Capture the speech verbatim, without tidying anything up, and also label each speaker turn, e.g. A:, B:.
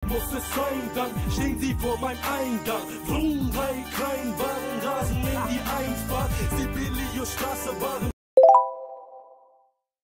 A: muss es sein, dann stehen sie vor meinem Eingang. Vroom, drei Kleinwagen rasen in die Einfahrt. Sibelius Straße waren